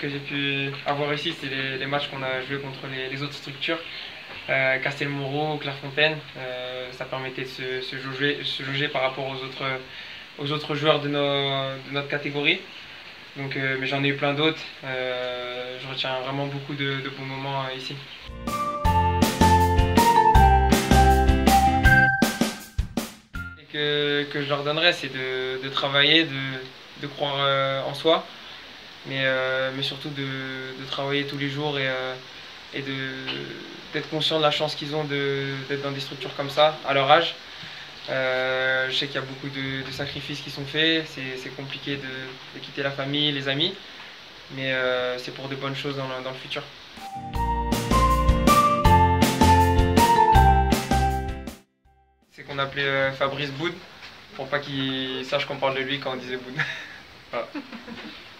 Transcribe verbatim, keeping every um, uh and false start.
que j'ai pu avoir ici, c'est les, les matchs qu'on a joués contre les, les autres structures. Euh, Castelmoreau, Clairefontaine, euh, ça permettait de se, se, jauger, se jauger par rapport aux autres, aux autres joueurs de, nos, de notre catégorie. Donc, euh, mais j'en ai eu plein d'autres. Euh, je retiens vraiment beaucoup de, de bons moments euh, ici. Et que, que je leur donnerais, c'est de, de travailler, de, de croire euh, en soi, mais, euh, mais surtout de, de travailler tous les jours et, euh, et d'être conscient de la chance qu'ils ont d'être dans des structures comme ça, à leur âge. Euh, je sais qu'il y a beaucoup de, de sacrifices qui sont faits, c'est compliqué de, de quitter la famille, les amis, mais euh, c'est pour de bonnes choses dans le, dans le futur. C'est qu'on appelait euh, Fabrice Boud, pour pas qu'il sache qu'on parle de lui quand on disait Boud. Voilà.